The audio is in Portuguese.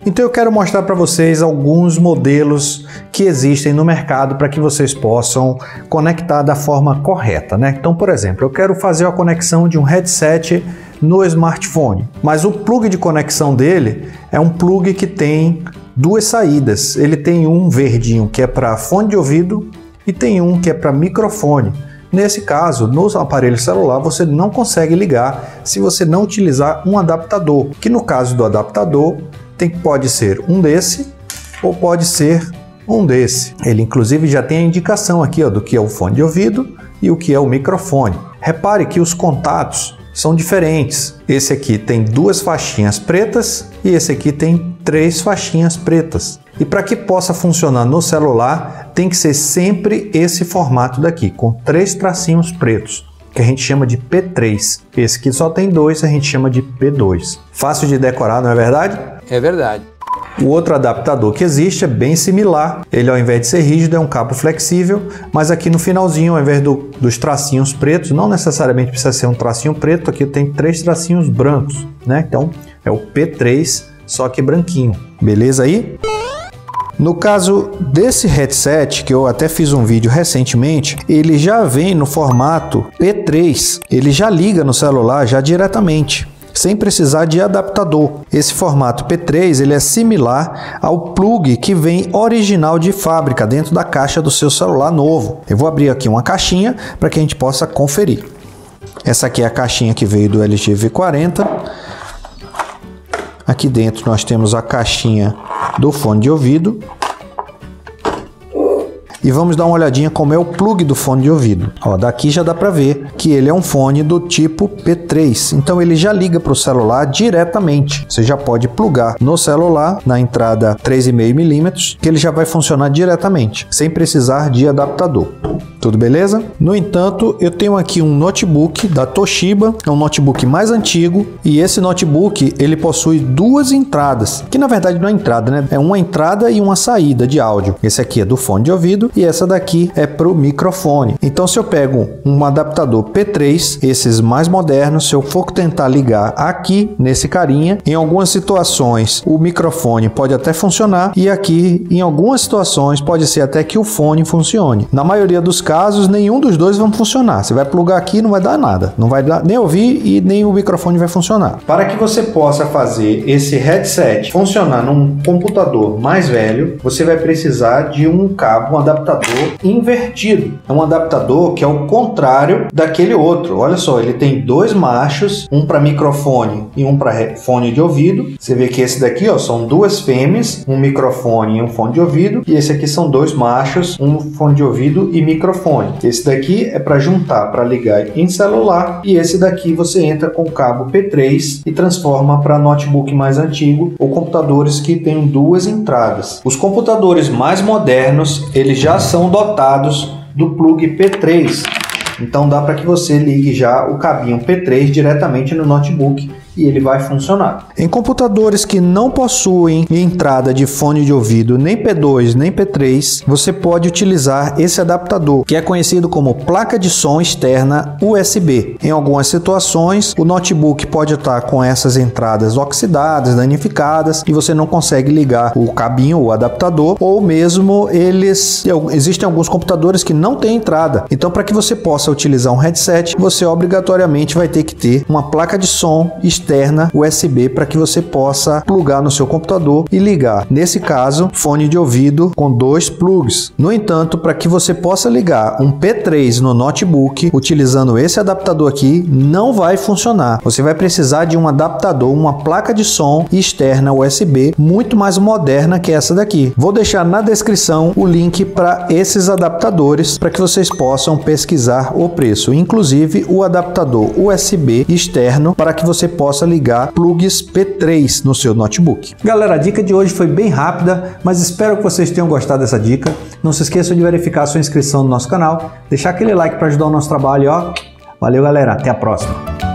Então eu quero mostrar para vocês alguns modelos que existem no mercado para que vocês possam conectar da forma correta, né? Então, por exemplo, eu quero fazer a conexão de um headset no smartphone, mas o plug de conexão dele é um plug que tem duas saídas. Ele tem um verdinho que é para fone de ouvido e tem um que é para microfone. Nesse caso, no aparelho celular, você não consegue ligar se você não utilizar um adaptador, que no caso do adaptador, pode ser um desse ou pode ser um desse. Ele inclusive já tem a indicação aqui do que é o fone de ouvido e o que é o microfone. Repare que os contatos são diferentes. Esse aqui tem duas faixinhas pretas e esse aqui tem três faixinhas pretas. E para que possa funcionar no celular, tem que ser sempre esse formato daqui, com três tracinhos pretos, que a gente chama de P3. Esse aqui só tem dois, a gente chama de P2. Fácil de decorar, não é verdade? É verdade. O outro adaptador que existe é bem similar. Ele, ao invés de ser rígido, é um cabo flexível, mas aqui no finalzinho, ao invés dos tracinhos pretos, não necessariamente precisa ser um tracinho preto, aqui tem três tracinhos brancos, né? Então é o P3, só que branquinho. Beleza aí? No caso desse headset, que eu até fiz um vídeo recentemente, ele já vem no formato P3, ele já liga no celular já diretamente, sem precisar de adaptador. Esse formato P3 ele é similar ao plug que vem original de fábrica dentro da caixa do seu celular novo. Eu vou abrir aqui uma caixinha para que a gente possa conferir. Essa aqui é a caixinha que veio do LG V40. Aqui dentro nós temos a caixinha do fone de ouvido. E vamos dar uma olhadinha como é o plug do fone de ouvido. Daqui já dá para ver que ele é um fone do tipo P3. Então ele já liga para o celular diretamente. Você já pode plugar no celular, na entrada 3,5 mm, que ele já vai funcionar diretamente, sem precisar de adaptador. Tudo beleza? No entanto, eu tenho aqui um notebook da Toshiba, é um notebook mais antigo, e esse notebook ele possui duas entradas, que na verdade não é entrada, né? É uma entrada e uma saída de áudio. Esse aqui é do fone de ouvido e essa daqui é para o microfone. Então, se eu pego um adaptador P3, esses mais modernos, se eu for tentar ligar aqui nesse carinha, em algumas situações o microfone pode até funcionar e aqui em algumas situações pode ser até que o fone funcione. Na maioria dos casos, nenhum dos dois vão funcionar. Você vai plugar aqui, não vai dar nada. Não vai dar nem ouvir e nem o microfone vai funcionar. Para que você possa fazer esse headset funcionar num computador mais velho, você vai precisar de um cabo, um adaptador invertido. É um adaptador que é o contrário daquele outro. Olha só, ele tem dois machos, um para microfone e um para fone de ouvido. Você vê que esse daqui são duas fêmeas, um microfone e um fone de ouvido. E esse aqui são dois machos, um fone de ouvido e microfone. Esse daqui é para juntar, para ligar em celular, e esse daqui você entra com o cabo P3 e transforma para notebook mais antigo ou computadores que tenham duas entradas. Os computadores mais modernos, eles já são dotados do plug P3. Então dá para que você ligue já o cabinho P3 diretamente no notebook e ele vai funcionar. Em computadores que não possuem entrada de fone de ouvido nem P2 nem P3, você pode utilizar esse adaptador, que é conhecido como placa de som externa USB. Em algumas situações, o notebook pode estar com essas entradas oxidadas, danificadas, e você não consegue ligar o cabinho, o adaptador, ou mesmo existem alguns computadores que não têm entrada. Então, para que você possa utilizar um headset, você obrigatoriamente vai ter que ter uma placa de som externa USB para que você possa plugar no seu computador e ligar. Nesse caso, fone de ouvido com dois plugs. No entanto, para que você possa ligar um P3 no notebook utilizando esse adaptador aqui, não vai funcionar. Você vai precisar de um adaptador, uma placa de som externa USB muito mais moderna que essa daqui. Vou deixar na descrição o link para esses adaptadores para que vocês possam pesquisar o preço, inclusive o adaptador USB externo para que você possa ligar plugs P3 no seu notebook. Galera, a dica de hoje foi bem rápida, mas espero que vocês tenham gostado dessa dica. Não se esqueçam de verificar a sua inscrição no nosso canal, deixar aquele like para ajudar o nosso trabalho, Valeu, galera, até a próxima.